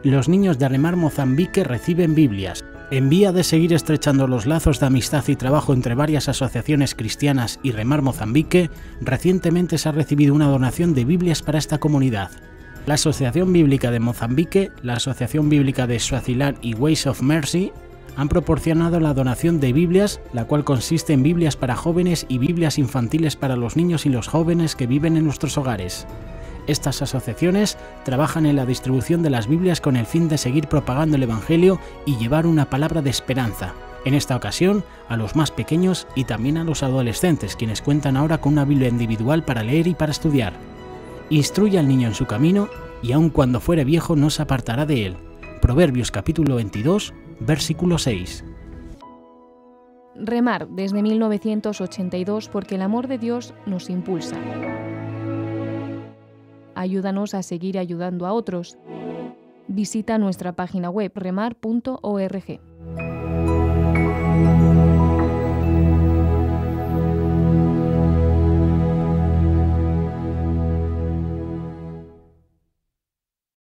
Los niños de Remar Mozambique reciben Biblias. En vía de seguir estrechando los lazos de amistad y trabajo entre varias asociaciones cristianas y Remar Mozambique, recientemente se ha recibido una donación de Biblias para esta comunidad. La Asociación Bíblica de Mozambique, la Asociación Bíblica de Swaziland y Ways of Mercy han proporcionado la donación de Biblias, la cual consiste en Biblias para jóvenes y Biblias infantiles para los niños y los jóvenes que viven en nuestros hogares. Estas asociaciones trabajan en la distribución de las Biblias con el fin de seguir propagando el Evangelio y llevar una palabra de esperanza, en esta ocasión a los más pequeños y también a los adolescentes, quienes cuentan ahora con una Biblia individual para leer y para estudiar. Instruye al niño en su camino y aun cuando fuere viejo no se apartará de él. Proverbios capítulo 22, versículo 6. Remar desde 1982 porque el amor de Dios nos impulsa. Ayúdanos a seguir ayudando a otros. Visita nuestra página web remar.org.